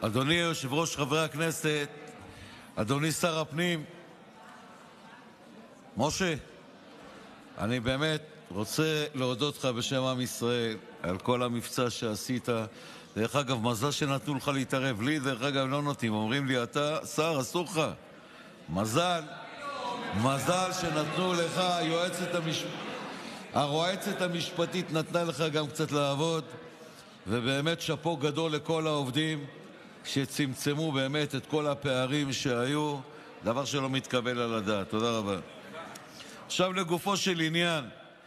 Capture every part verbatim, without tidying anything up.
אדוני היושב-ראש, חברי הכנסת, אדוני שר הפנים, משה, אני באמת רוצה להודות לך בשם עם ישראל על כל המבצע שעשית. דרך אגב, מזל שנתנו לך להתערב. לי, דרך אגב, לא נותנים. אומרים לי, אתה שר, אסור לך. מזל, מזל שנתנו לך, היועצת המשפטית, הרועצת המשפטית נתנה לך גם קצת לעבוד, ובאמת שפו גדול לכל העובדים שצמצמו באמת את כל הפערים שהיו, דבר שלא מתקבל על הדעת. תודה רבה. עכשיו לגופו של עניין.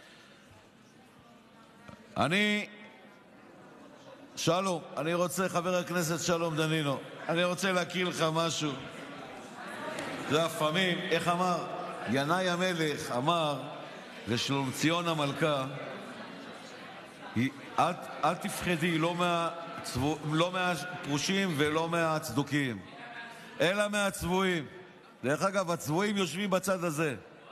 אני, שלום, אני רוצה, חבר הכנסת שלום דנינו, אני רוצה להכיר לך משהו. זה לפעמים, איך אמר? ינאי המלך אמר לשלומציון המלכה, אל, אל תפחדי, לא, מהצבו, לא מהפרושים ולא מהצדוקים, אלא מהצבועים. דרך אגב, הצבועים יושבים בצד הזה.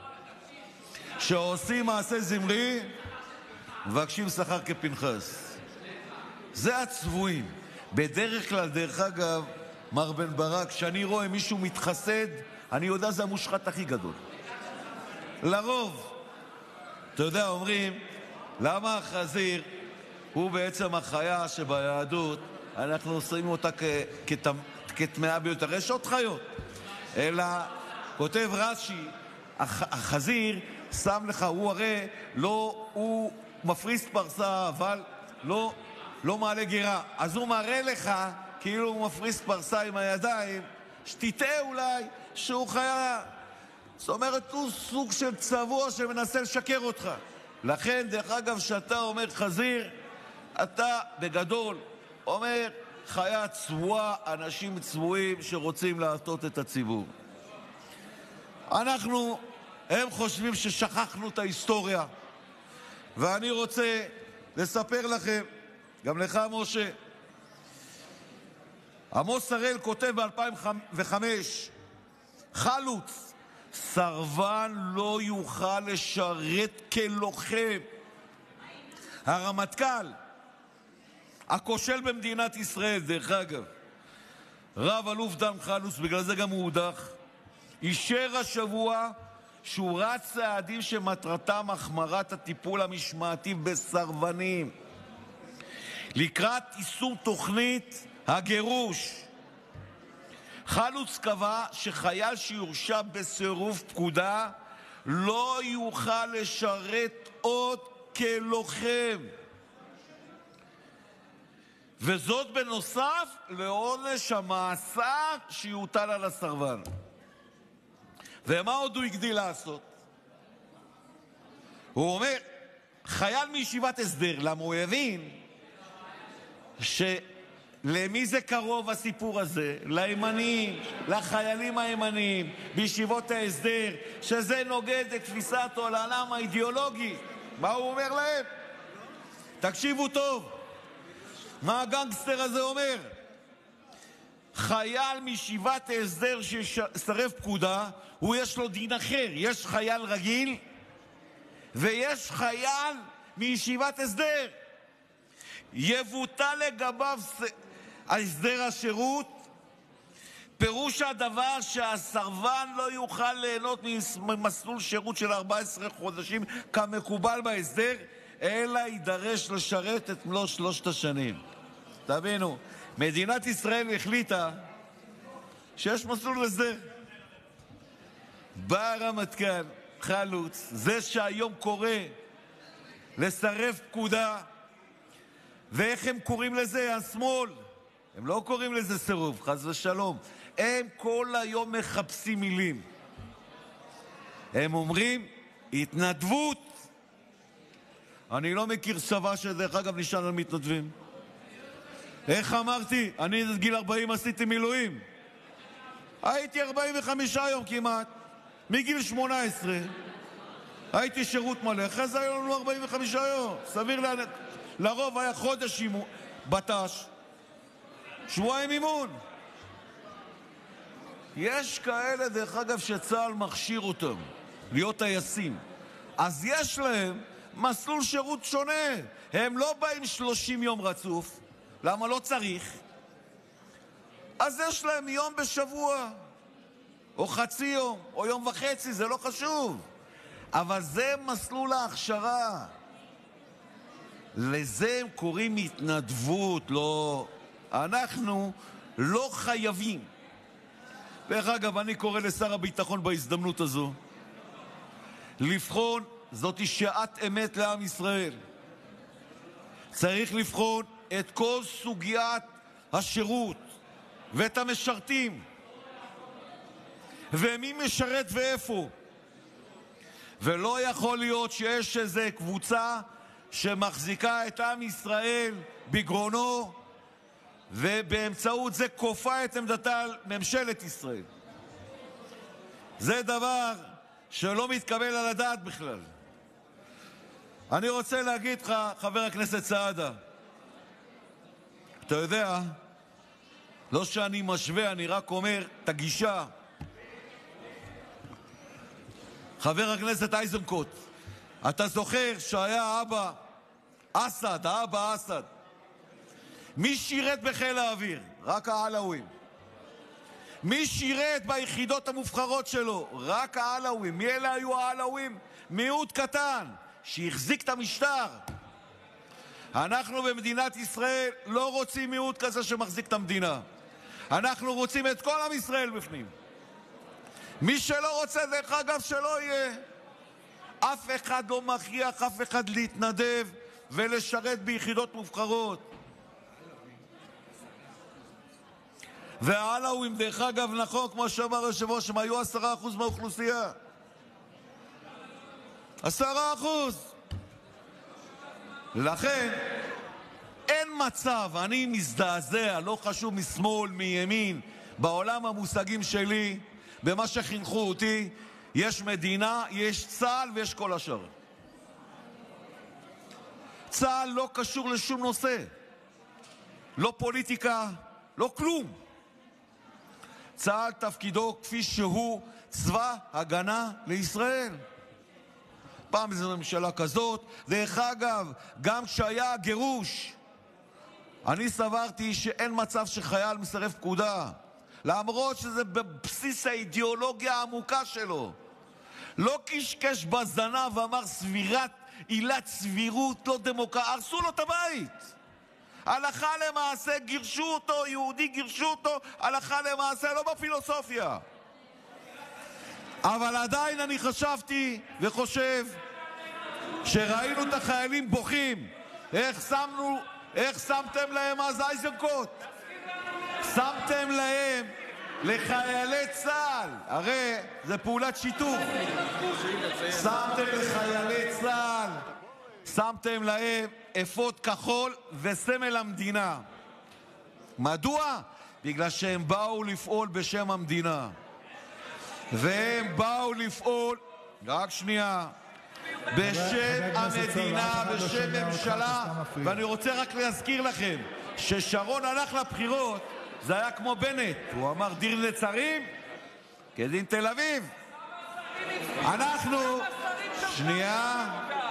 שעושים מעשה זמרי, מבקשים שכר כפנחס. זה הצבועים. בדרך כלל, דרך אגב, מר בן ברק, כשאני רואה מישהו מתחסד, אני יודע זה המושחת הכי גדול. לרוב, אתה יודע, אומרים, למה החזיר הוא בעצם החיה שביהדות אנחנו עושים אותה כטמאה ביותר? יש עוד חיות. אלא, כותב רש"י, החזיר שם לך, הוא הרי לא, הוא מפריס פרסה, אבל לא, לא מעלה גירה. אז הוא מראה לך, כאילו הוא מפריס פרסה עם הידיים, שתטעה אולי שהוא חיה. זאת אומרת, הוא סוג של צבוע שמנסה לשקר אותך. לכן, דרך אגב, שאתה אומר חזיר, אתה בגדול אומר חיה צבועה, אנשים צבועים שרוצים להטעות את הציבור. אנחנו, הם חושבים ששכחנו את ההיסטוריה, ואני רוצה לספר לכם, גם לך משה, עמוס הראל כותב ב-אלפיים וחמש, חלוץ, סרבן לא יוכל לשרת כלוחם. הרמטכ"ל הכושל במדינת ישראל, דרך אגב, רב אלוף דן חלוץ, בגלל זה גם הוא הודח, אישר השבוע שורת צעדים שמטרתם החמרת הטיפול המשמעתי בסרבנים לקראת יישום תוכנית הגירוש. חלוץ קבע שחייל שיורשע בסירוב פקודה לא יוכל לשרת עוד כלוחם, וזאת בנוסף לעונש המאסר שיוטל על הסרבן. ומה עוד הוא הגדיל לעשות? הוא אומר, חייל מישיבת הסדר, למה הוא הבין שלמי זה קרוב הסיפור הזה? לימנים, לחיילים הימניים בישיבות ההסדר, שזה נוגד את תפיסת עולמם האידיאולוגית. מה הוא אומר להם? תקשיבו טוב מה הגנגסטר הזה אומר. חייל מישיבת ההסדר שסרב פקודה, הוא יש לו דין אחר. יש חייל רגיל ויש חייל מישיבת הסדר. יבוטל לגביו הסדר השירות, פירוש הדבר שהסרבן לא יוכל ליהנות ממסלול שירות של ארבעה עשר חודשים כמקובל בהסדר, אלא יידרש לשרת את מלוא שלושת השנים. תבינו, מדינת ישראל החליטה שיש מסלול הסדר. בא הרמטכ"ל חלוץ, זה שהיום קורא לסרב פקודה, ואיך הם קוראים לזה? השמאל. הם לא קוראים לזה סירוב, חס ושלום. הם כל היום מחפשים מילים. הם אומרים התנדבות. אני לא מכיר צבא שדרך אגב נשען על מתנדבים. איך אמרתי? אני עד גיל ארבעים עשיתי מילואים. הייתי ארבעים וחמישה יום כמעט. מגיל שמונה עשרה הייתי שירות מלא, אחרי זה היו לנו ארבעים וחמישה יום. סביר ל... לרוב היה חודש בט"ש, שבועיים אימון. יש כאלה דרך אגב שצה"ל מכשיר אותם להיות טייסים, אז יש להם מסלול שירות שונה. הם לא באים שלושים יום רצוף. למה? לא צריך. אז יש להם יום בשבוע, או חצי יום, או יום וחצי, זה לא חשוב. אבל זה מסלול ההכשרה. לזה הם קוראים התנדבות, לא... אנחנו לא חייבים. דרך אגב, אני קורא לשר הביטחון בהזדמנות הזו, לבחון, זאת שעת אמת לעם ישראל. צריך לבחון את כל סוגיית השירות, ואת המשרתים, ומי משרת ואיפה. ולא יכול להיות שיש איזו קבוצה שמחזיקה את עם ישראל בגרונו, ובאמצעות זה כופה את עמדתה על ממשלת ישראל. זה דבר שלא מתקבל על הדעת בכלל. אני רוצה להגיד לך, חבר הכנסת סעדה, אתה יודע, לא שאני משווה, אני רק אומר את הגישה. חבר הכנסת איזנקוט, אתה זוכר שהיה אבא אסד, האבא אסד, מי שירת בחיל האוויר? רק העלווים. מי שירת ביחידות המובחרות שלו? רק העלווים. מי אלה היו העלווים? מיעוט קטן שהחזיק את המשטר. אנחנו במדינת ישראל לא רוצים מיעוט כזה שמחזיק את המדינה. אנחנו רוצים את כל עם ישראל בפנים. מי שלא רוצה, דרך אגב, שלא יהיה. אף אחד לא מכריח אף אחד להתנדב ולשרת ביחידות מובחרות. והעלווים, דרך אגב, נכון, כמו שאמר היושב-ראש, הם היו עשרה אחוז מהאוכלוסייה. עשרה אחוז. לכן, אין מצב, אני מזדעזע, לא חשוב משמאל, מימין, בעולם המושגים שלי, במה שחינכו אותי, יש מדינה, יש צה"ל ויש כל השאר. צה"ל לא קשור לשום נושא. לא פוליטיקה, לא כלום. צה"ל תפקידו כפי שהוא צבא הגנה לישראל. פעם זו ממשלה כזאת. דרך אגב, גם כשהיה הגירוש, אני סברתי שאין מצב שחייל מסרב פקודה, למרות שזה בבסיס האידיאולוגיה העמוקה שלו. לא קשקש בזנב ואמר סבירת, עילת סבירות, לא דמוקרטיה, הרסו לו את הבית. הלכה למעשה גירשו אותו, יהודי גירשו אותו, הלכה למעשה, לא בפילוסופיה. אבל עדיין אני חשבתי וחושב שראינו את החיילים בוכים. איך שמנו, איך שמתם להם אז איזנקוט? שמתם להם לחיילי צה"ל, הרי זה פעולת שיטור. שמתם לחיילי צה"ל, שמתם להם אפוד כחול וסמל המדינה. מדוע? בגלל שהם באו לפעול בשם המדינה. והם באו לפעול, רק שנייה, בשם המדינה, בשם ממשלה. ואני רוצה רק להזכיר לכם, ששרון הלך לבחירות, זה היה כמו בנט, הוא אמר דין נצרים כדין תל אביב. אנחנו, שנייה,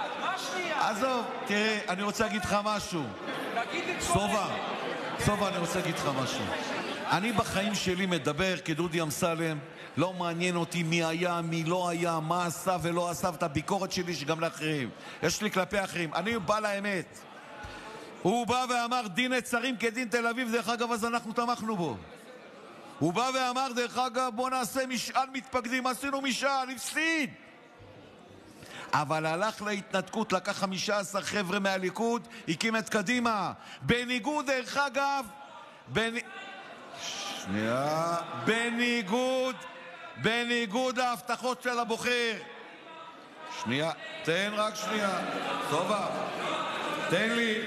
עזוב, תראה, אני רוצה להגיד לך משהו. סובה, סובה, אני רוצה להגיד לך משהו. אני בחיים שלי מדבר כדודי אמסלם, לא מעניין אותי מי היה, מי לא היה, מה עשה ולא עשה, את הביקורת שלי שגם לאחרים. יש לי כלפי אחרים. אני בא לאמת. הוא בא ואמר דין נצרים כדין תל אביב, דרך אגב, אז אנחנו תמכנו בו. הוא בא ואמר, דרך אגב, בוא נעשה משאל מתפקדים, עשינו משאל, הפסיד. אבל הלך להתנתקות, לקח חמישה עשר חבר'ה מהליכוד, הקים את קדימה. בניגוד, דרך אגב, בנ... שנייה, בניגוד, בניגוד להבטחות של הבוחר. שנייה, תן רק שנייה. טובה, תן לי.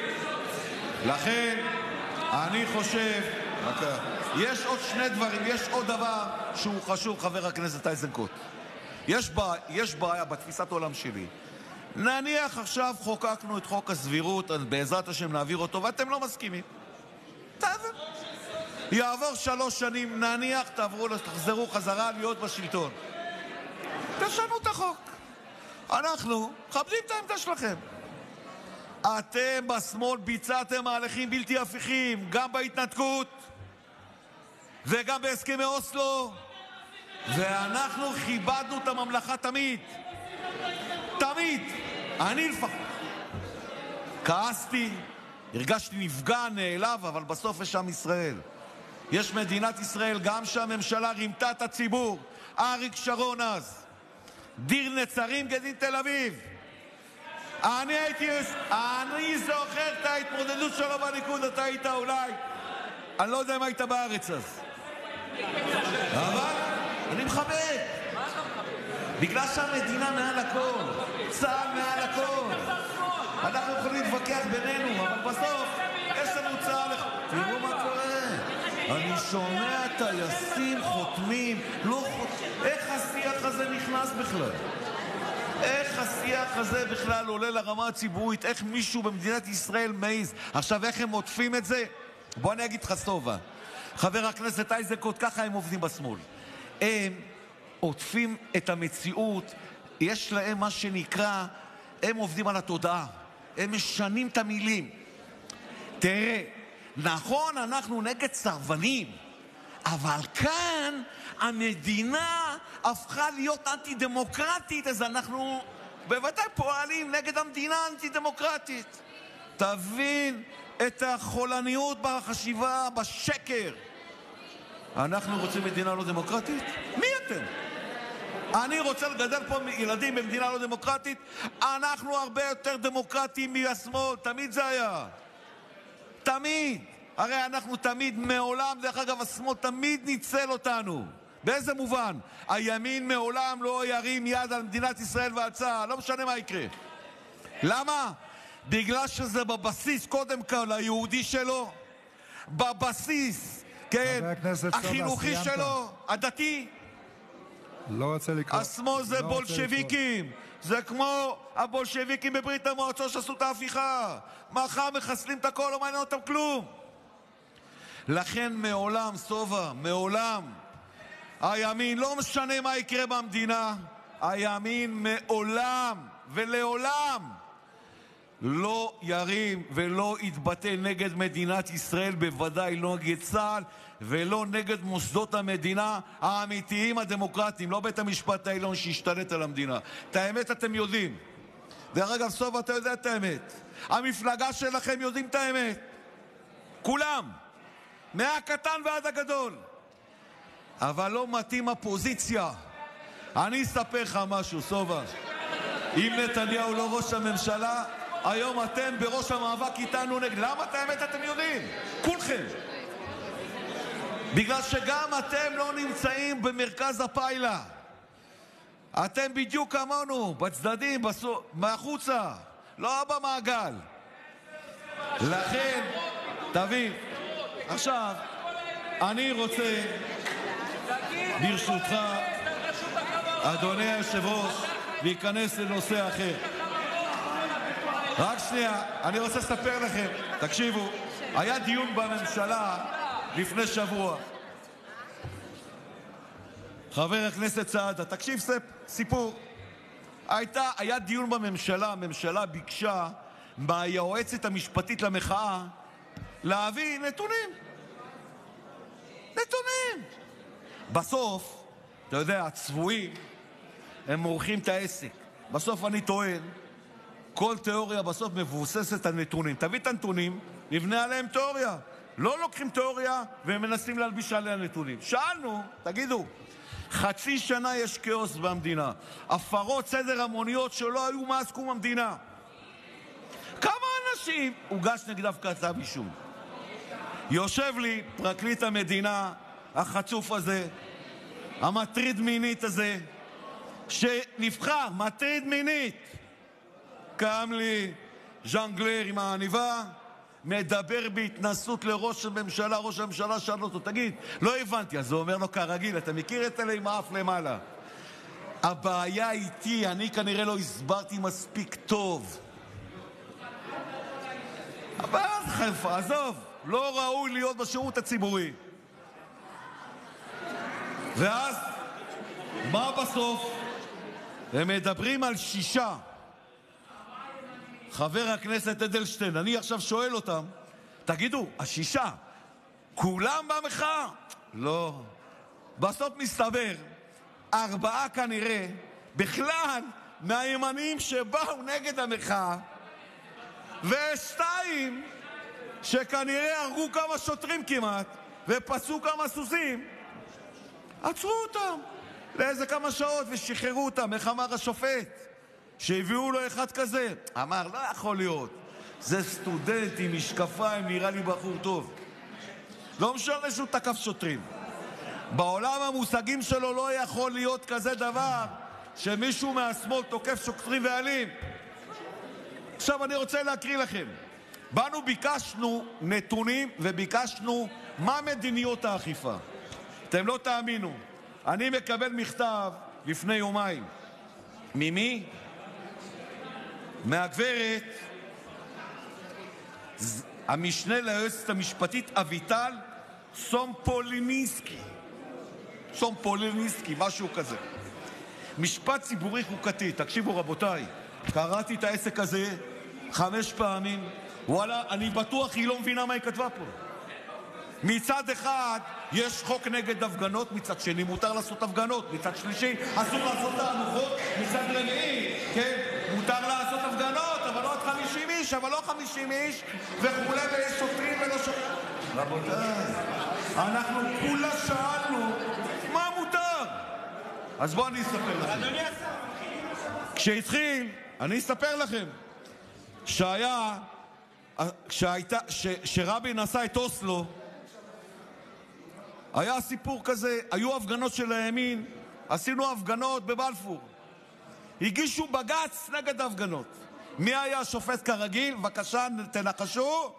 לכן, אני חושב, יש עוד שני דברים, יש עוד דבר שהוא חשוב, חבר הכנסת איזנקוט. יש בעיה, יש בעיה בתפיסת עולם שלי. נניח עכשיו חוקקנו את חוק הסבירות, בעזרת השם נעביר אותו, ואתם לא מסכימים. תעבור. יעבור שלוש שנים, נניח, תעברו, תחזרו חזרה להיות בשלטון. תשנו את החוק. אנחנו מכבדים את העמדה שלכם. אתם בשמאל ביצעתם מהלכים בלתי הפיכים, גם בהתנתקות, וגם בהסכמי אוסלו, ואנחנו כיבדנו את הממלכה תמיד. תמיד. אני לפחות. כעסתי, הרגשתי נפגע, נעלב, אבל בסוף יש עם ישראל. יש מדינת ישראל, גם שהממשלה רימתה את הציבור. אריק שרון אז. דיר נצרים, גדין תל אביב. אני הייתי, אני זוכר את ההתמודדות שלו בליכוד, אתה היית אולי, אני לא יודע אם היית בארץ אז. אבל אני מכבד. בגלל שהמדינה מעל הכל, צה"ל מעל הכל. אנחנו יכולים להתווכח בינינו, אבל בסוף יש לנו צה"ל. תראו מה קורה. אני שומע טייסים חותמים, לא חותמים. איך השיח הזה נכנס בכלל? איך השיח הזה בכלל עולה לרמה הציבורית? איך מישהו במדינת ישראל מעיז? עכשיו, איך הם עוטפים את זה? בוא אני אגיד לך סובה. חבר הכנסת איזקוט, ככה הם עובדים בשמאל. הם עוטפים את המציאות, יש להם מה שנקרא, הם עובדים על התודעה. הם משנים את המילים. תראה, נכון, אנחנו נגד סרבנים, אבל כאן המדינה הפכה להיות אנטי-דמוקרטית, אז אנחנו בוודאי פועלים נגד המדינה האנטי-דמוקרטית. תבין את החולניות בחשיבה, בשקר. אנחנו רוצים מדינה לא דמוקרטית? מי אתם? אני רוצה לגדל פה ילדים במדינה לא דמוקרטית? אנחנו הרבה יותר דמוקרטיים מהשמאל, תמיד זה היה. תמיד. הרי אנחנו תמיד, מעולם, דרך אגב, השמאל תמיד ניצל אותנו. באיזה מובן? הימין מעולם לא ירים יד על מדינת ישראל ועל צה"ל, לא משנה מה יקרה. למה? בגלל שזה בבסיס, קודם כל, היהודי שלו, בבסיס, כן, החינוכי שלו, הדתי. לא רוצה לקרוא. השמאל זה בולשביקים. זה כמו הבולשביקים בברית המועצות שעשו את ההפיכה. מחר מחסלים את הכל, לא מעניין אותם כלום. לכן מעולם, סובה, מעולם, הימין, לא משנה מה יקרה במדינה, הימין מעולם ולעולם לא ירים ולא יתבטא נגד מדינת ישראל, בוודאי לא נגד צה"ל ולא נגד מוסדות המדינה האמיתיים הדמוקרטיים, לא בית המשפט העליון שהשתלט על המדינה. את האמת אתם יודעים. דרך אגב, סובה, אתה יודע את האמת. המפלגה שלכם יודעים את האמת. כולם. מהקטן ועד הגדול. אבל לא מתאים הפוזיציה. אני אספר לך משהו, סובה. אם נתניהו לא ראש הממשלה, היום אתם בראש המאבק איתנו נגד. למה את האמת אתם יודעים? כולכם. בגלל שגם אתם לא נמצאים במרכז הפיילה. אתם בדיוק כמונו, בצדדים, בסו... מהחוצה, לא במעגל. לכן, תבין, עכשיו, אני רוצה, ברשותך, אדוני היושב-ראש, להיכנס לנושא אחר. רק שנייה, אני רוצה לספר לכם, תקשיבו, היה דיון בממשלה לפני שבוע. חבר הכנסת סעדה, תקשיב סיפור. הייתה, היה דיון בממשלה, הממשלה ביקשה מהיועצת המשפטית למחאה להביא נתונים. נתונים. בסוף, אתה יודע, הצבועים, הם מורחים את העסק. בסוף אני טוען, כל תיאוריה בסוף מבוססת על נתונים. תביא את הנתונים, נבנה עליהם תיאוריה. לא לוקחים תיאוריה ומנסים להלביש עליה נתונים. שאלנו, תגידו, חצי שנה יש כאוס במדינה. הפרות סדר המוניות שלא היו מאז קום המדינה. כמה אנשים הוגש נגדם כתב אישום? יושב לי פרקליט המדינה, החצוף הזה, המטריד מינית הזה, שנבחר, מטריד מינית. קם לי ז'אנגלר עם העניבה, מדבר בהתנסות לראש הממשלה, ראש הממשלה שאל אותו, תגיד, לא הבנתי. אז הוא אומר לו, כרגיל, אתה מכיר את אלה עם האף למעלה. הבעיה איתי, אני כנראה לא הסברתי מספיק טוב. הבעיה זה חלפה, עזוב, לא ראוי להיות בשירות הציבורי. ואז, מה בסוף? הם מדברים על שישה. חבר הכנסת אדלשטיין, אני עכשיו שואל אותם, תגידו, השישה, כולם במחאה? לא. בסוף מסתבר, ארבעה כנראה, בכלל מהימנים שבאו נגד המחאה, ושתיים שכנראה הרגו כמה שוטרים כמעט, ופצעו כמה סוסים, עצרו אותם לאיזה כמה שעות ושחררו אותם. איך אמר השופט? שהביאו לו אחד כזה, אמר, לא יכול להיות, זה סטודנט עם משקפיים, נראה לי בחור טוב. לא משנה שהוא תקף שוטרים. בעולם המושגים שלו לא יכול להיות כזה דבר שמישהו מהשמאל תוקף שוטרים ואלים. עכשיו אני רוצה להקריא לכם. באנו, ביקשנו נתונים וביקשנו מה מדיניות האכיפה. אתם לא תאמינו, אני מקבל מכתב לפני יומיים. ממי? מהגברת המשנה ליועצת המשפטית אביטל סומפולינסקי. סומפולינסקי, משהו כזה. משפט ציבורי חוקתי. תקשיבו רבותיי, קראתי את העסק הזה חמש פעמים. וואלה, אני בטוח היא לא מבינה מה היא כתבה פה. מצד אחד יש חוק נגד הפגנות, מצד שני מותר לעשות הפגנות, מצד שלישי אסור לעשות תהלוכות, מצד רביעי, כן, מותר לעשות הפגנות, אבל לא עד חמישים איש, אבל לא חמישים איש, וכולי, ויש שוטרים ולא שוטרים. רבותיי, אנחנו כולה שאלנו מה מותר. אז בואו אני אספר לכם. אדוני השר, כשהתחיל, אני אספר לכם, שהיה, שהייתה, שרבין עשה את אוסלו, היה סיפור כזה, היו הפגנות של הימין, עשינו הפגנות בבלפור. הגישו בג"ץ נגד ההפגנות. מי היה השופט כרגיל? בבקשה, תנחשו.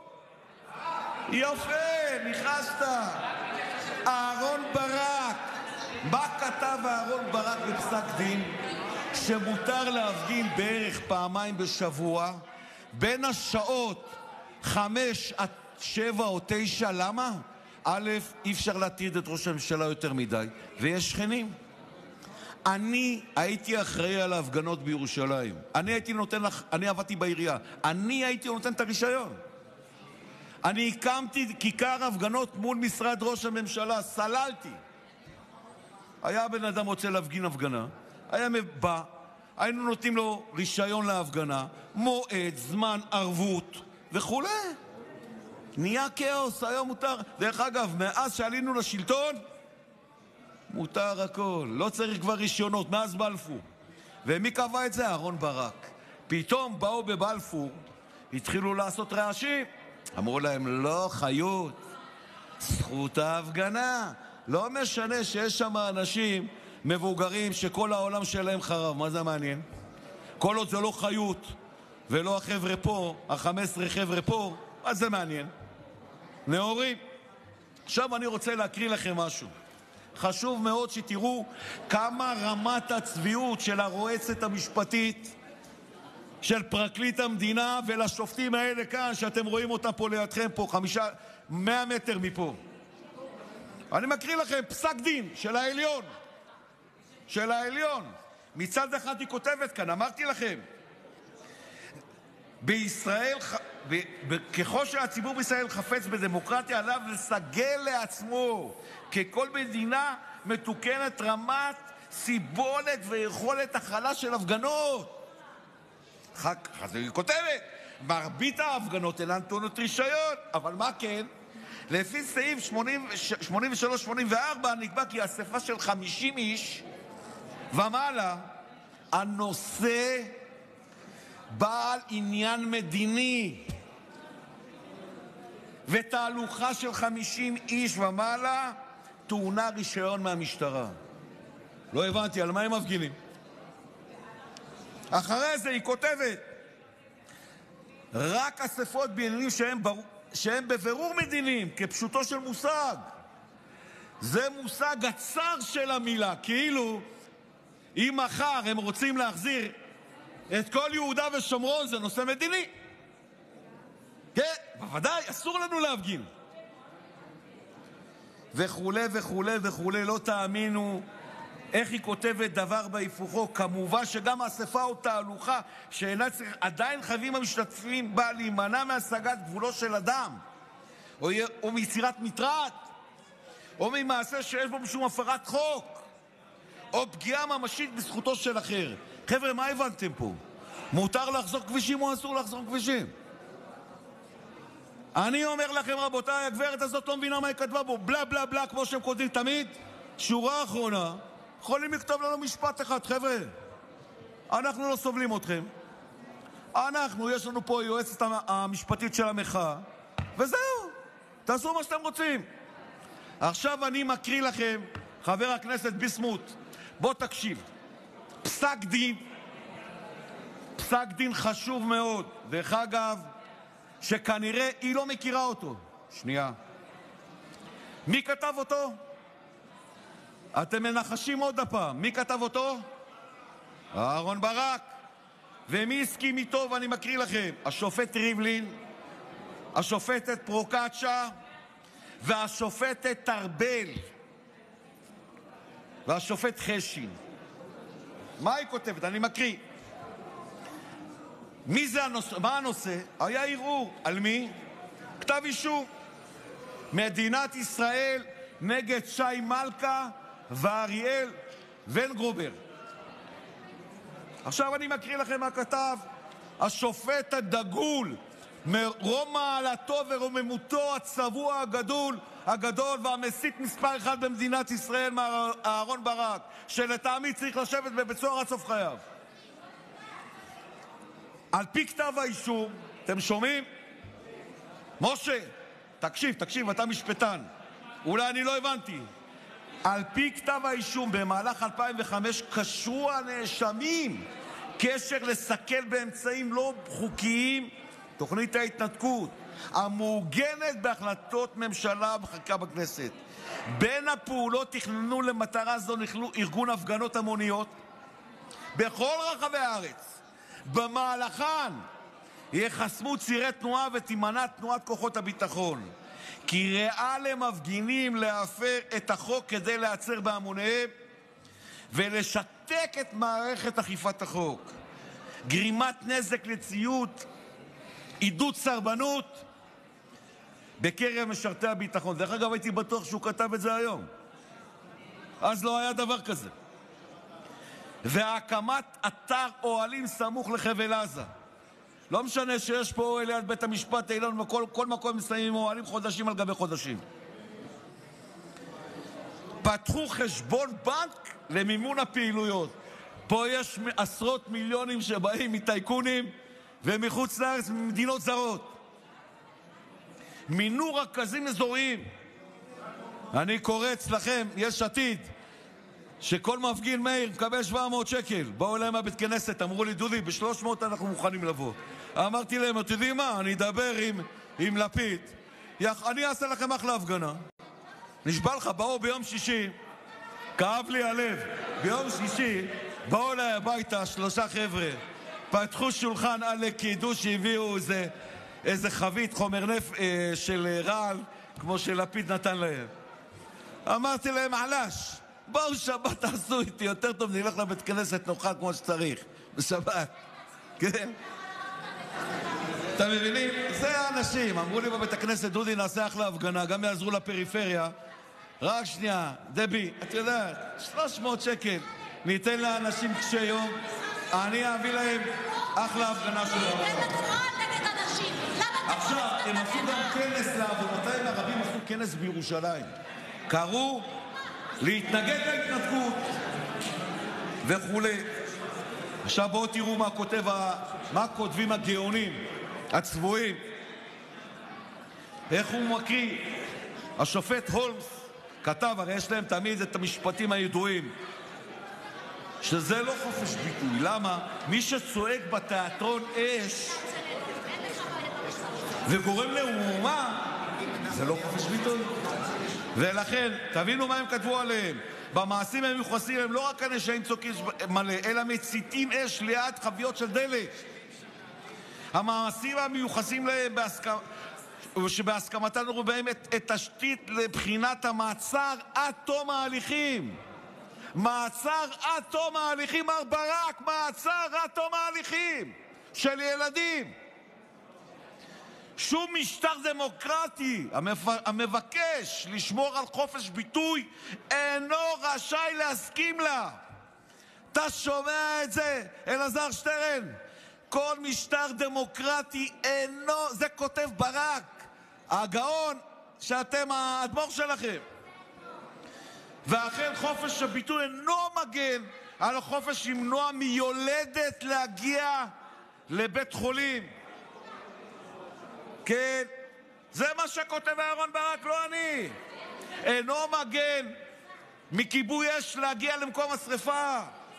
יפה, ניחשת. אהרון ברק. מה כתב אהרון ברק בפסק דין? שמותר להפגין בערך פעמיים בשבוע, בין השעות חמש עד שבע או תשע. למה? א', אי אפשר להטריד את ראש הממשלה יותר מדי, ויש שכנים. אני הייתי אחראי על ההפגנות בירושלים. אני הייתי נותן לך, אני עבדתי בעירייה. אני הייתי נותן את הרישיון. אני הקמתי כיכר הפגנות מול משרד ראש הממשלה, סללתי. היה בן אדם רוצה להפגין הפגנה, היה בא, היינו נותנים לו רישיון להפגנה, מועד, זמן, ערבות וכו'. נהיה כאוס, היום מותר. דרך אגב, מאז שעלינו לשלטון, מותר הכל. לא צריך כבר רישיונות, מאז בלפור. ומי קבע את זה? אהרון ברק. פתאום באו בבלפור, התחילו לעשות רעשים. אמרו להם, לא, חיות, זכות ההפגנה. לא משנה שיש שם אנשים מבוגרים שכל העולם שלהם חרב. מה זה מעניין? כל עוד זה לא חיות, ולא החבר'ה פה, ה-חמש עשרה חבר'ה פה, מה זה מעניין? נאורים. עכשיו אני רוצה להקריא לכם משהו. חשוב מאוד שתראו כמה רמת הצביעות של הרועצת המשפטית של פרקליט המדינה ולשופטים האלה כאן, שאתם רואים אותם פה לידכם, פה חמישה, מאה מטר מפה. אני מקריא לכם פסק דין של העליון. של העליון. מצד אחד היא כותבת כאן, אמרתי לכם, בישראל, ככל שהציבור בישראל חפץ בדמוקרטיה, עליו לסגל לעצמו ככל מדינה מתוקנת רמת סיבולת ויכולת הכלה של הפגנות. אז היא כותבת, מרבית ההפגנות אינן טעונות רישיון, אבל מה כן? לפי סעיף שמונים ושלוש שמונים וארבע נקבע כי אספה של חמישים איש ומעלה, הנושא בעל עניין מדיני, ותהלוכה של חמישים איש ומעלה טעונה רישיון מהמשטרה. לא הבנתי, על מה הם מפגינים? אחרי זה היא כותבת, רק אספות בעניינים שהם, בר... שהם בבירור מדיניים, כפשוטו של מושג. זה מושג הצר של המילה, כאילו אם מחר הם רוצים להחזיר את כל יהודה ושומרון, זה נושא מדיני. כן, בוודאי, אסור לנו להפגין. וכולי וכולי וכולי, לא תאמינו איך היא כותבת דבר בהיפוכו. כמובן שגם האספה או תהלוכה שאינה צריך, עדיין חייבים המשתתפים בה להימנע מהשגת גבולו של אדם, או, או מיצירת מטרד, או ממעשה שיש בו משום הפרת חוק או פגיעה ממשית בזכותו של אחר. חבר'ה, מה הבנתם פה? מותר לחזור כבישים או אסור לחזור כבישים? אני אומר לכם, רבותיי, הגברת הזאת לא מבינה מה היא כתבה בו, בלה בלה בלה, כמו שהם כותבים תמיד. שורה אחרונה, יכולים לכתוב לנו משפט אחד, חבר'ה, אנחנו לא סובלים אתכם, אנחנו, יש לנו פה יועצת המשפטית של המחאה, וזהו, תעשו מה שאתם רוצים. עכשיו אני מקריא לכם, חבר הכנסת ביסמוט, בוא תקשיב. פסק דין, פסק דין חשוב מאוד, דרך אגב, שכנראה היא לא מכירה אותו. שנייה. מי כתב אותו? אתם מנחשים עוד הפעם. מי כתב אותו? אהרן ברק. ומי הסכים איתו? ואני מקריא לכם. השופט ריבלין, השופטת פרוקצ'ה, והשופטת ארבל, והשופט חשין. מה היא כותבת? אני מקריא. מי זה הנושא? מה הנושא? היה ערעור. על מי? כתב אישום. מדינת ישראל נגד שי מלכה ואריאל ונגרובר. עכשיו אני מקריא לכם מה כתב השופט הדגול, מרום מעלתו ורוממותו, הצבוע הגדול, הגדול והמסית מספר אחד במדינת ישראל, מר אהרן ברק, שלטעמי צריך לשבת בבית סוהר עד סוף חייו. על פי כתב האישום, אתם שומעים? משה, תקשיב, תקשיב, אתה משפטן. אולי אני לא הבנתי. על פי כתב האישום, במהלך אלפיים וחמש קשרו הנאשמים קשר לסכל באמצעים לא חוקיים תוכנית ההתנתקות, המעוגנת בהחלטות ממשלה בחקיקה בכנסת. בין הפעולות תכננו למטרה זו נכללו ארגון הפגנות המוניות בכל רחבי הארץ. במהלכן יחסמו צירי תנועה ותימנע תנועת כוחות הביטחון. קריאה למפגינים להפר את החוק כדי לעצר בהמוניהם ולשתק את מערכת אכיפת החוק. גרימת נזק לציוד, עידוד סרבנות בקרב משרתי הביטחון. דרך אגב, הייתי בטוח שהוא כתב את זה היום. אז לא היה דבר כזה. והקמת אתר אוהלים סמוך לחבל עזה. לא משנה שיש פה אוהל ליד בית המשפט העליון, וכל כל מקום מסיימים אוהלים חודשים על גבי חודשים. פתחו חשבון בנק למימון הפעילויות. פה יש עשרות מיליונים שבאים מטייקונים ומחוץ לארץ, ממדינות זרות. מינו רכזים אזוריים. אני קורא אצלכם, יש עתיד, שכל מפגין מאיר מקבל שבע מאות שקל. באו אליהם מהבית כנסת, אמרו לי, דודי, ב-שלוש מאות אנחנו מוכנים לבוא. אמרתי להם, אתם יודעים מה? אני אדבר עם, עם לפיד. אני אעשה לכם אחלה הפגנה. נשבע לך, באו ביום שישי, כאב לי הלב, ביום שישי, באו אליי הביתה שלושה חבר'ה, פתחו שולחן על קידוש, שהביאו איזה, איזה חבית חומר נף אה, של רעל, כמו שלפיד נתן להם. אמרתי להם, עלש, בואו שבת תעשו איתי, יותר טוב נלך לבית כנסת נוכל כמו שצריך, בשבת, כן? אתם מבינים? זה האנשים, אמרו לי בבית הכנסת, דודי, נעשה אחלה הפגנה, גם יעזרו לפריפריה. רק שנייה, דבי, את יודעת, שלוש מאות שקל, ניתן לאנשים קשי יום, אני אביא להם אחלה הפגנה של העולם. עכשיו, הם עשו גם כנס לעבודתיים הרבים, עשו כנס בירושלים. קראו להתנגד להתנתקות וכו'. עכשיו בואו תראו מה כותב, מה כותבים הגאונים, הצבועים. איך הוא מקריא? השופט הולמס כתב, הרי יש להם תמיד את המשפטים הידועים, שזה לא חופש ביטוי. למה? מי שצועק בתיאטרון אש וגורם להוממה, זה לא חופש ביטוי. ולכן, תבינו מה הם כתבו עליהם. במעשים הם מיוחסים, הם לא רק אנשים צועקים מלא, אלא מציתים אש ליד חביות של דלק. המעשים המיוחסים להם בהסכמה, שבהסכמתן רואים בהם את, את תשתית לבחינת המעצר עד תום ההליכים. מעצר עד תום ההליכים, מר ברק, מעצר עד תום ההליכים של ילדים. שום משטר דמוקרטי המבקש לשמור על חופש ביטוי אינו רשאי להסכים לה. אתה שומע את זה, אלעזר שטרן? כל משטר דמוקרטי אינו, זה כותב ברק, הגאון שאתם האדמו"ר שלכם. ואכן חופש הביטוי אינו מגן על החופש למנוע מיולדת להגיע לבית חולים. כן, זה מה שכותב אהרן ברק, לא אני. אינו מגן מכיבוי אש להגיע למקום השרפה.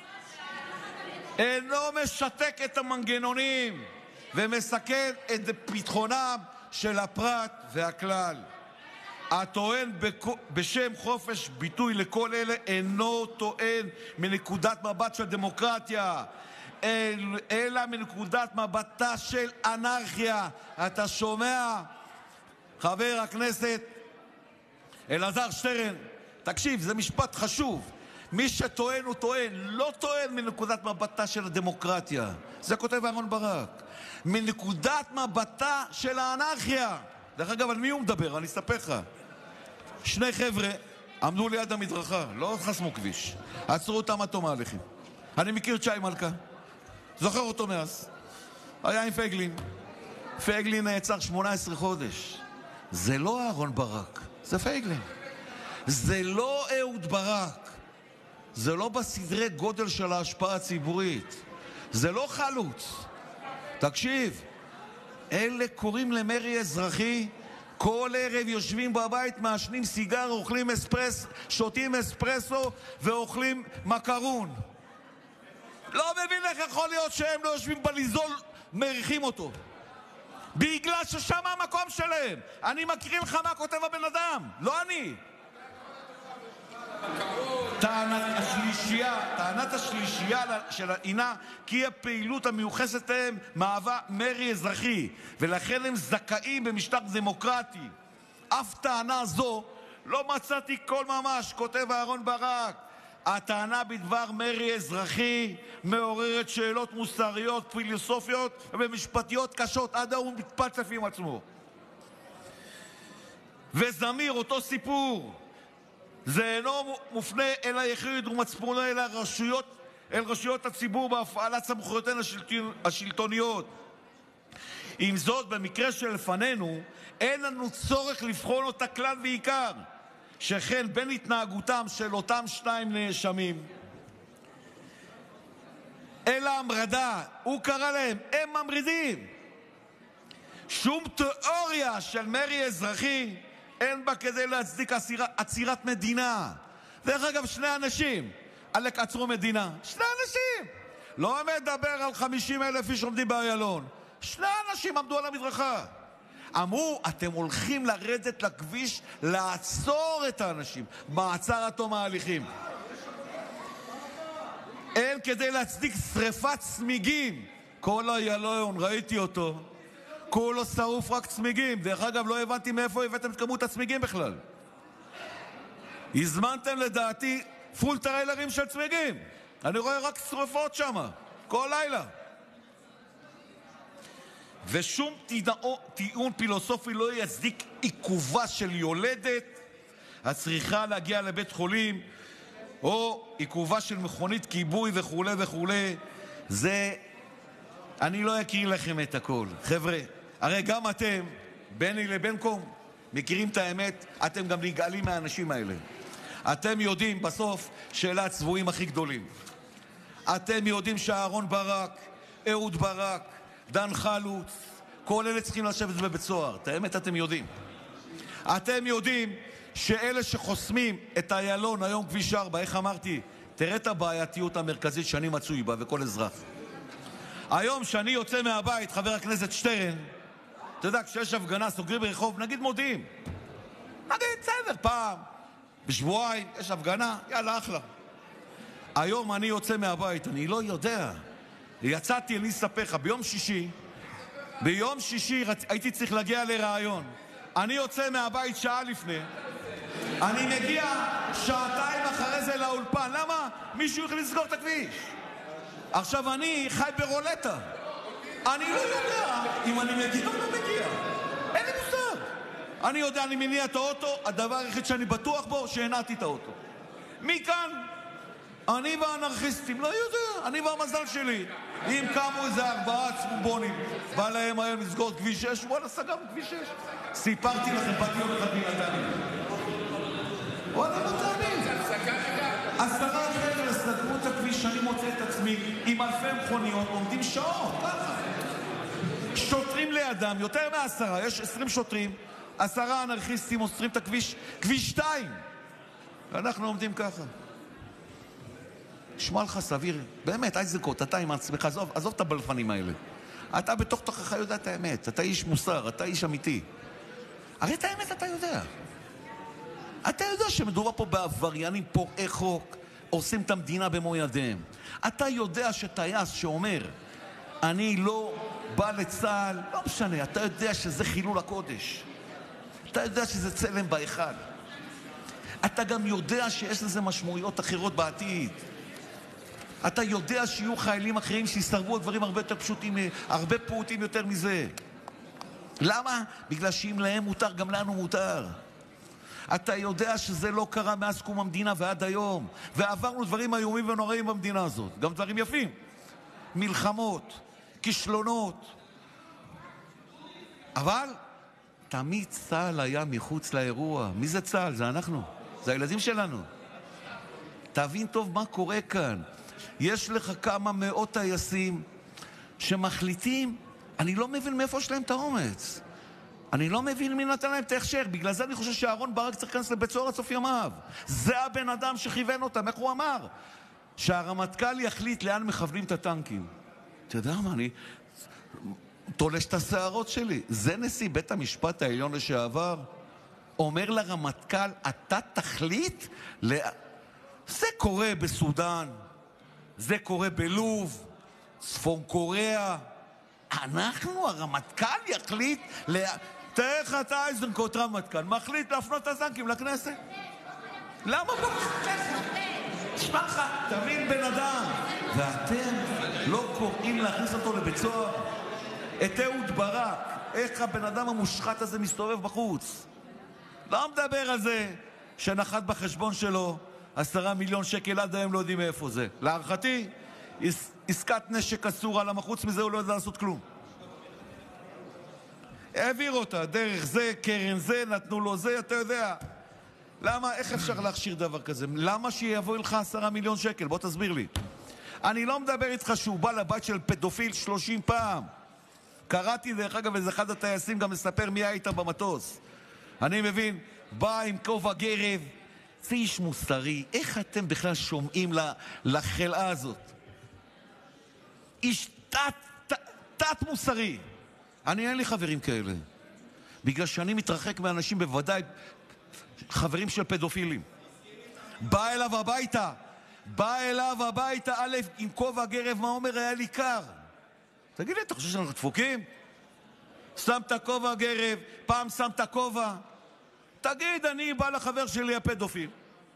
אינו משתק את המנגנונים ומסכן את ביטחונם של הפרט והכלל. הטוען בשם חופש ביטוי לכל אלה אינו טוען מנקודת מבט של דמוקרטיה, אלא מנקודת מבטה של אנרכיה. אתה שומע, חבר הכנסת אלעזר שטרן? תקשיב, זה משפט חשוב. מי שטוען הוא טוען, לא טוען מנקודת מבטה של הדמוקרטיה. זה כותב אהרן ברק. מנקודת מבטה של האנרכיה. דרך אגב, על מי הוא מדבר? אני אספר לך. שני חבר'ה עמדו ליד המדרכה, לא חסמו כביש. עצרו אותם עד תום ההליכים. אני מכיר את שי מלכה. זוכר אותו מאז. היה עם פייגלין. פייגלין נעצר שמונה עשרה חודש. זה לא אהרן ברק, זה פייגלין. זה לא אהוד ברק. זה לא בסדרי גודל של ההשפעה הציבורית. זה לא חלוץ. תקשיב, אלה קוראים למרי אזרחי, כל ערב יושבים בבית, מעשנים סיגר, אוכלים אספרס, שותים אספרסו ואוכלים מקרון. לא מבין איך יכול להיות שהם לא יושבים בליזול, מריחים אותו. בגלל ששם המקום שלהם. אני מקריא לך מה כותב הבן אדם, לא אני. טענת השלישייה, טענת השלישייה של הינה כי הפעילות המיוחסת להם מהווה מרי אזרחי, ולכן הם זכאים במשטר דמוקרטי. אף טענה זו לא מצאתי כל ממש, כותב אהרן ברק. הטענה בדבר מרי אזרחי מעוררת שאלות מוסריות, פילוסופיות ומשפטיות קשות. עד הוא מתפלסף עם עצמו. וזמיר, אותו סיפור. זה אינו מופנה אל היחיד ומצפונו אל הרשויות, אל רשויות הציבור בהפעלת סמכויותיהן השלטוניות. עם זאת, במקרה שלפנינו, אין לנו צורך לבחון אותה כלל ועיקר, שכן בין התנהגותם של אותם שניים נאשמים אלא המרדה, הוא קרא להם, הם ממרידים. שום תיאוריה של מרי אזרחי אין בה כדי להצדיק עצירת מדינה. דרך אגב, שני אנשים עלק עצרו מדינה, שני אנשים. לא מדבר על חמישים אלף איש עומדים באיילון. שני אנשים עמדו על המדרכה. אמרו, אתם הולכים לרדת לכביש לעצור את האנשים. מעצר עד תום ההליכים. אין כדי להצדיק שריפת צמיגים. כל איילון, ראיתי אותו. כולו שרוף רק צמיגים. דרך אגב, לא הבנתי מאיפה הבאתם את כמות הצמיגים בכלל. הזמנתם לדעתי פול טריילרים של צמיגים. אני רואה רק שריפות שם, כל לילה. ושום טיעון פילוסופי לא יצדיק עיכובה של יולדת הצריכה להגיע לבית חולים, או עיכובה של מכונית כיבוי וכו' וכו'. זה, אני לא אקריא לכם את הכל. חבר'ה, הרי גם אתם, ביני לבינכם, מכירים את האמת, אתם גם נגאלים מהאנשים האלה. אתם יודעים בסוף שאלה הצבועים הכי גדולים. אתם יודעים שאהרן ברק, אהוד ברק, דן חלוץ, כל אלה צריכים לשבת בבית סוהר. את האמת אתם יודעים. אתם יודעים שאלה שחוסמים את איילון, היום כביש ארבע, איך אמרתי? תראה את הבעייתיות המרכזית שאני מצוי בה וכל אזרח. היום שאני יוצא מהבית, חבר הכנסת שטרן, אתה יודע, כשיש הפגנה, סוגרים ברחוב, נגיד מודיעים. נגיד, בסדר, פעם, בשבועיים, יש הפגנה, יאללה, אחלה. היום אני יוצא מהבית, אני לא יודע. יצאתי, אני אספר לך, ביום שישי, ביום שישי הייתי צריך להגיע לרעיון. אני יוצא מהבית שעה לפני, אני מגיע שעתיים אחרי זה לאולפן. למה? מישהו יכול לסגור את הכביש. עכשיו אני חי ברולטה. אני לא יודע אם אני מגיע או לא מגיע. אני יודע, אני מניע את האוטו, הדבר היחיד שאני בטוח בו, שהנעתי את האוטו. מכאן, אני והאנרכיסטים, לא יודע, אני והמזל שלי. אם קמו איזה ארבעה צמובונים, בא להם היום לסגור כביש שש, וואלה, סגרנו כביש שש. סיפרתי לכם, באתי יום אחד מנתניה. וואלה, לא תאמין. עשרה חבר'ה סגרו את הכביש, שאני מוצא את עצמי עם אלפי מכוניות, עומדים שעות, ככה. שוטרים לידם, יותר מעשרה, יש עשרים שוטרים, עשרה אנרכיסטים עוצרים את הכביש, כביש שתיים. ואנחנו עומדים ככה. שמע לך סביר, באמת, איזנקוט, אתה עם עצמך, עזוב, עזוב את הבלפנים האלה. אתה בתוך תוכך יודע את האמת, אתה איש מוסר, אתה איש אמיתי. הרי את האמת אתה יודע. אתה יודע שמדובר פה בעבריינים פורעי חוק, עושים את המדינה במו ידיהם. אתה יודע שטייס שאומר, אני לא בא לצה"ל, לא משנה, אתה יודע שזה חילול הקודש. אתה יודע שזה צלם בהיכל. אתה גם יודע שיש לזה משמעויות אחרות בעתיד. אתה יודע שיהיו חיילים אחרים שיסרבו דברים הרבה יותר פשוטים, הרבה פעוטים יותר מזה. למה? בגלל שאם להם מותר, גם לנו מותר. אתה יודע שזה לא קרה מאז קום המדינה ועד היום, ועברנו דברים איומים ונוראים במדינה הזאת, גם דברים יפים. מלחמות, כישלונות. אבל תמיד צה"ל היה מחוץ לאירוע. מי זה צה"ל? זה אנחנו. זה הילדים שלנו. תבין טוב מה קורה כאן. יש לך כמה מאות טייסים שמחליטים, אני לא מבין מאיפה יש להם את האומץ. אני לא מבין מי נתן להם את ההכשר. בגלל זה אני חושב שאהרון ברק צריך להיכנס לבית סוהר עד סוף ימיו. זה הבן אדם שכיוון אותם. איך הוא אמר? שהרמטכ"ל יחליט לאן מכוונים את הטנקים. אתה יודע מה, אני תולש את השערות שלי. זה נשיא בית המשפט העליון לשעבר אומר לרמטכ"ל, אתה תחליט ל... זה קורה בסודן, זה קורה בלוב, צפון קוריאה. אנחנו, הרמטכ"ל יחליט ל... תראה איך אתה איזנקוט רמטכ"ל, מחליט להפנות את הטנקים לכנסת. למה בכנסת? תשמע לך, תבין בן אדם. ואתם לא קוראים להכניס אותו לבית סוהר? את אהוד ברק, איך הבן אדם המושחת הזה מסתובב בחוץ. לא מדבר על זה שנחת בחשבון שלו עשרה מיליון שקל, עד היום לא יודעים מאיפה זה. להערכתי, עסקת נשק אסור על המחוץ מזה, הוא לא יודע לעשות כלום. העביר אותה, דרך זה, קרן זה, נתנו לו זה, אתה יודע. למה, איך אפשר להכשיר דבר כזה? למה שיבוא לך עשרה מיליון שקל? בוא תסביר לי. אני לא מדבר איתך שהוא בא לבית של פדופיל שלושים פעם. קראתי, דרך אגב, איזה אחד הטייסים גם מספר מי היית במטוס. אני מבין, בא עם כובע גרב, זה איש מוסרי. איך אתם בכלל שומעים לחלאה הזאת? איש תת, תת, תת מוסרי. אני אין לי חברים כאלה. בגלל שאני מתרחק מאנשים, בוודאי חברים של פדופילים. בא אליו הביתה, בא אליו הביתה, א', עם כובע גרב, מה אומר? היה לי קר. תגיד לי, אתה חושב שאנחנו דפוקים? שם את הכובע גרב, פעם שם את הכובע. תגיד, אני בא לחבר שלי הפדופיל.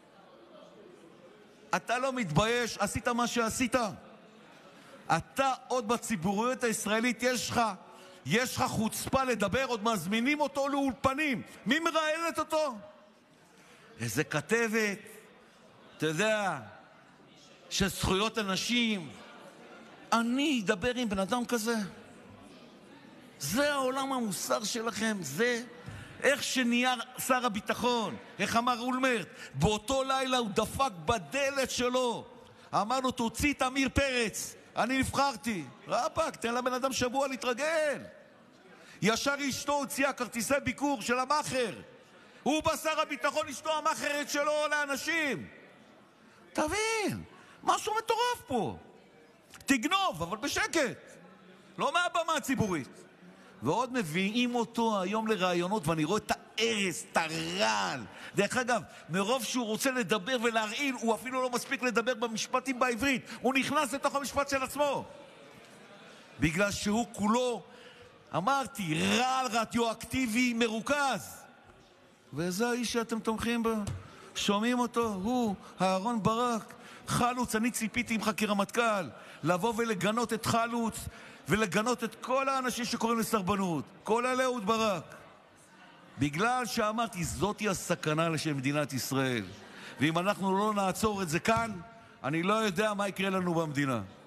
אתה לא מתבייש? עשית מה שעשית? אתה עוד בציבוריות הישראלית, יש לך, יש לך חוצפה לדבר, עוד מזמינים אותו לאולפנים. מי מראיינת אותו? איזה כתבת, אתה יודע, של זכויות אנשים. אני אדבר עם בן אדם כזה? זה העולם המוסר שלכם, זה איך שנהיה שר הביטחון, איך אמר אולמרט, באותו לילה הוא דפק בדלת שלו, אמר לו תוציא את אמיר פרץ, אני נבחרתי. רבק, תן לבן אדם שבוע להתרגל. ישר אשתו הוציאה כרטיסי ביקור של המאחר, הוא בשר הביטחון, אשתו המאחרת שלו לאנשים. תבין, משהו מטורף פה. תגנוב, אבל בשקט, לא מהבמה הציבורית. ועוד מביאים אותו היום לרעיונות, ואני רואה את הארס, את הרעל. דרך אגב, מרוב שהוא רוצה לדבר ולהרעיל, הוא אפילו לא מספיק לדבר במשפטים בעברית. הוא נכנס לתוך המשפט של עצמו. בגלל שהוא כולו, אמרתי, רעל רדיואקטיבי מרוכז. וזה האיש שאתם תומכים בו. שומעים אותו, הוא, אהרון ברק, חלוץ. אני ציפיתי ממך כרמטכ"ל לבוא ולגנות את חלוץ, ולגנות את כל האנשים שקוראים לסרבנות, כל אלה אהוד ברק. בגלל שאמרתי, זאת הסכנה של מדינת ישראל, ואם אנחנו לא נעצור את זה כאן, אני לא יודע מה יקרה לנו במדינה.